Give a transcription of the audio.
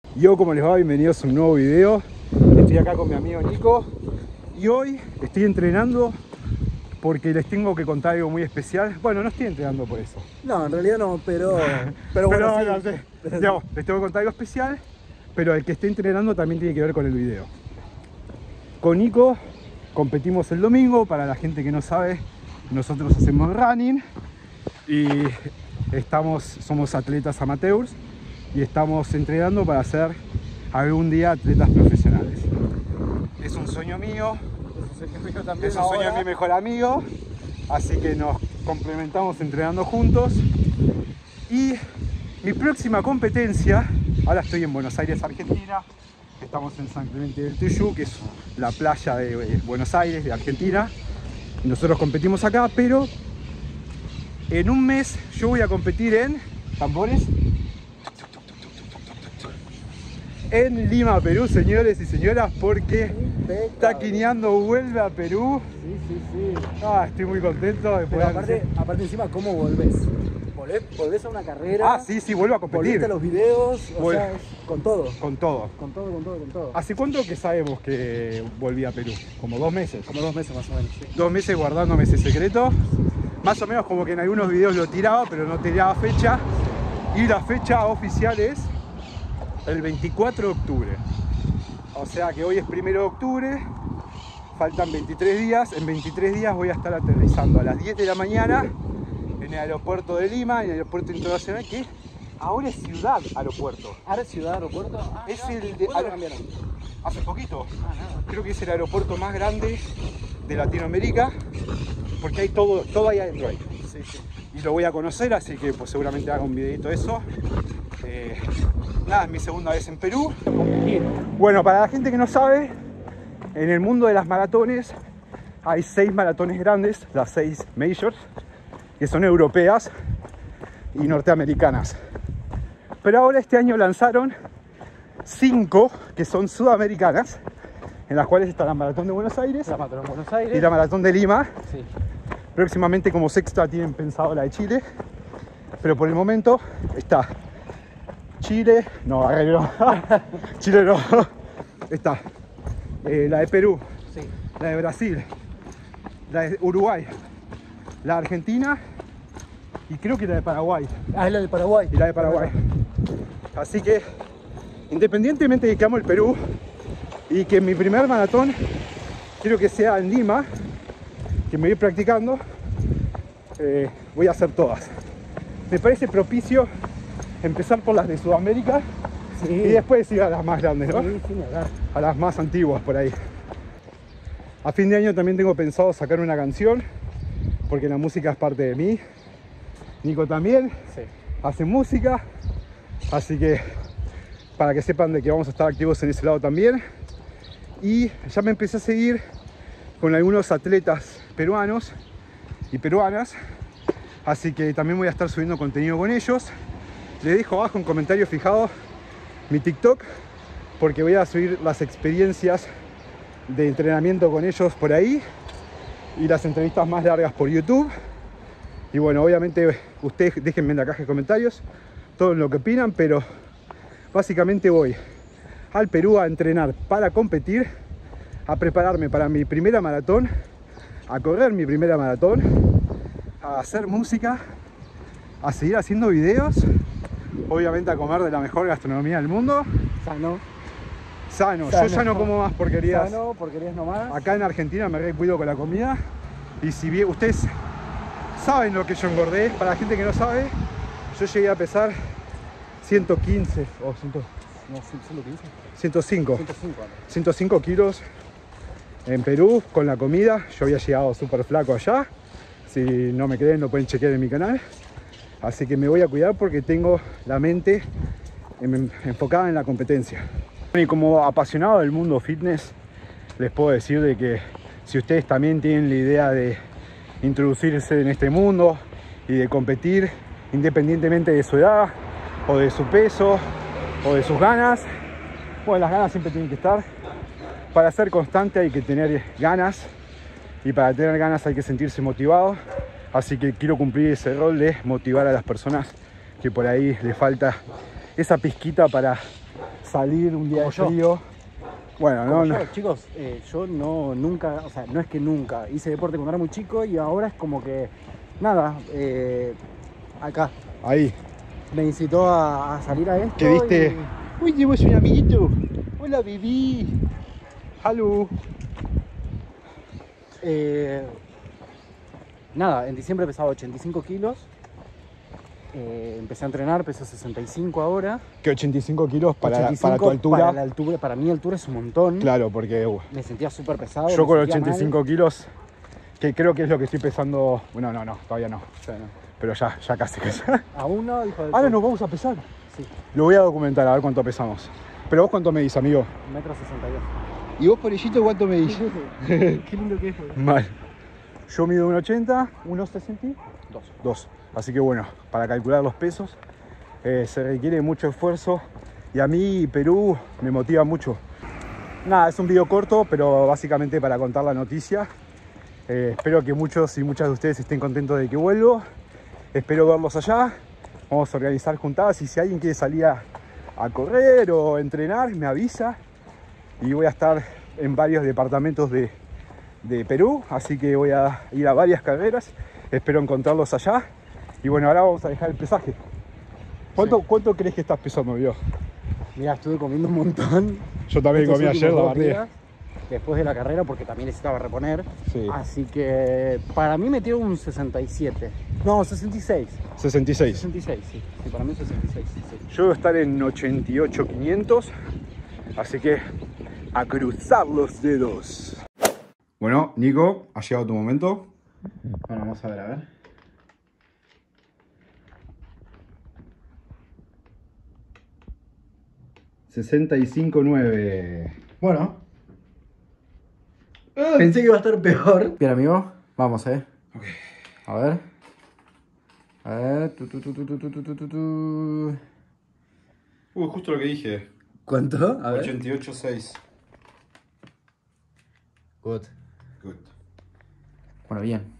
Yo, ¿cómo les va? Bienvenidos a un nuevo video. Estoy acá con mi amigo Nico y hoy estoy entrenando porque les tengo que contar algo muy especial. Bueno, no estoy entrenando por eso. No, en realidad no, pero bueno, sí. No sé. Digamos, les tengo que contar algo especial, pero el que estoy entrenando también tiene que ver con el video. Con Nico competimos el domingo. Para la gente que no sabe, nosotros hacemos running y somos atletas amateurs y estamos entrenando para ser algún día atletas profesionales. Es un sueño mío, es un sueño de mi mejor amigo, así que nos complementamos entrenando juntos. Y mi próxima competencia, ahora estoy en Buenos Aires, Argentina. Estamos en San Clemente del Tuyú, que es la playa de Buenos Aires, de Argentina. Nosotros competimos acá, pero en un mes yo voy a competir en tambores, en Lima, Perú, señores y señoras, porque Taquineando vuelve a Perú. Sí. Estoy muy contento de Pero poder... aparte encima, ¿cómo volvés? ¿Volvés a una carrera? Sí, vuelvo a competir. ¿Volviste a los videos? O sea, con todo. Con todo. Con todo. ¿Hace cuánto que sabemos que volví a Perú? Como 2 meses. Como 2 meses más o menos, sí. 2 meses guardándome ese secreto. Más o menos como que en algunos videos lo tiraba, pero no tiraba fecha. Y la fecha oficial es el 24 de octubre. O sea que hoy es 1 de octubre. Faltan 23 días. En 23 días voy a estar aterrizando a las 10 de la mañana en el aeropuerto de Lima, en el aeropuerto internacional, que ahora es Ciudad Aeropuerto. ¿Ahora es Ciudad Aeropuerto? Es el de... ¿Cuándo lo cambiaron? Hace poquito. Nada. Creo que es el aeropuerto más grande de Latinoamérica, porque hay todo ahí adentro ahí. Sí. Y lo voy a conocer, así que pues seguramente haga un videito de eso. Nada, es mi segunda vez en Perú. Bueno, para la gente que no sabe, en el mundo de las maratones hay 6 maratones grandes, las 6 majors, que son europeas y norteamericanas. Pero ahora este año lanzaron 5 que son sudamericanas, en las cuales está la Maratón de Buenos Aires, La Maratón de Buenos Aires y la Maratón de Lima. Sí. Próximamente como sexta tienen pensado la de Chile, pero por el momento está Chile, no, Chile no, está la de Perú, Sí. la de Brasil, la de Uruguay, la de Argentina y creo que la de Paraguay. Es la de Paraguay. Y la de Paraguay. Así que, independientemente de que amo el Perú y que mi primer maratón quiero que sea en Lima, que me voy practicando, voy a hacer todas. Me parece propicio empezar por las de Sudamérica y después ir a las más grandes, ¿no? Sí, A las más antiguas por ahí. A fin de año también tengo pensado sacar una canción, porque la música es parte de mí. Nico también hace música, así que para que sepan de que vamos a estar activos en ese lado también. Y ya me empecé a seguir con algunos atletas peruanos y peruanas, así que también voy a estar subiendo contenido con ellos. Les dejo abajo en comentarios fijados mi TikTok, porque voy a subir las experiencias de entrenamiento con ellos por ahí y las entrevistas más largas por YouTube. Y bueno, obviamente ustedes déjenme en la caja de comentarios todo lo que opinan, pero básicamente voy al Perú a entrenar para competir, a prepararme para mi primera maratón, a correr mi primera maratón, a hacer música, a seguir haciendo videos, obviamente a comer de la mejor gastronomía del mundo. Sano. Yo ya no como más porquerías. Sano, porquerías nomás. Acá en Argentina me recuido con la comida. Y si bien ustedes saben lo que yo engordé, para la gente que no sabe, yo llegué a pesar 115 o 105 kilos en Perú con la comida. Yo había llegado súper flaco allá. Si no me creen, lo pueden chequear en mi canal. Así que me voy a cuidar porque tengo la mente enfocada en la competencia. Y como apasionado del mundo fitness, les puedo decir de que si ustedes también tienen la idea de introducirse en este mundo y de competir independientemente de su edad o de su peso o de sus ganas, bueno, las ganas siempre tienen que estar. Para ser constante hay que tener ganas, y para tener ganas hay que sentirse motivado. Así que quiero cumplir ese rol de motivar a las personas que por ahí les falta esa pizquita para salir un día Como de yo. frío. Bueno, Como no, yo, no. chicos, yo nunca, o sea, no es que nunca hice deporte cuando era muy chico y ahora es como que, nada, acá Ahí. me incitó a salir a esto. ¿Qué viste? y- Uy, llevo un amiguito. Hola, bebé. Hello. Nada, en diciembre pesaba 85 kilos. Empecé a entrenar, peso 65 ahora. Que 85 kilos para 85 para tu altura. Para la altura, para mi altura es un montón. Claro, porque Me sentía súper pesado. yo me con sentía 85 mal. kilos, que creo que es lo que estoy pesando. Bueno, no, todavía no. O sea, no. Pero ya casi. Aún no, hijo de Ahora puta. nos vamos a pesar. Sí, Lo voy a documentar a ver cuánto pesamos. Pero vos cuánto medís, amigo. 1,62 ¿Y vos, Porillito, cuánto medís? Qué lindo que es, güey. Mal. Yo mido 1,80, 1,62. Dos. Así que bueno, para calcular los pesos se requiere mucho esfuerzo. Y a mí Perú me motiva mucho. Nada, es un video corto, pero básicamente para contar la noticia. Espero que muchos y muchas de ustedes estén contentos de que vuelvo. Espero verlos allá. Vamos a organizar juntadas y si alguien quiere salir a correr o entrenar, me avisa. Y voy a estar en varios departamentos de Perú, así que voy a ir a varias carreras. Espero encontrarlos allá. Y bueno, ahora vamos a dejar el pesaje. ¿Cuánto crees que estás pesando, yo? Mira, estuve comiendo un montón. Yo también estos comí ayer, últimos la dos verdad. días, después de la carrera, porque también necesitaba reponer. Sí. Así que para mí metió un 67. No, 66. 66. 66, sí. Sí, para mí 66. Sí. Yo voy a estar en 88,500. Así que a cruzar los dedos. Bueno, Nico, ha llegado tu momento. Bueno, vamos a ver. 65,9. Bueno. Pensé que iba a estar peor. Bien, amigo. Vamos, Ok. A ver. A ver. Tu. Justo lo que dije. ¿Cuánto? A ver. 88,6. Good. Good. Bueno, bien.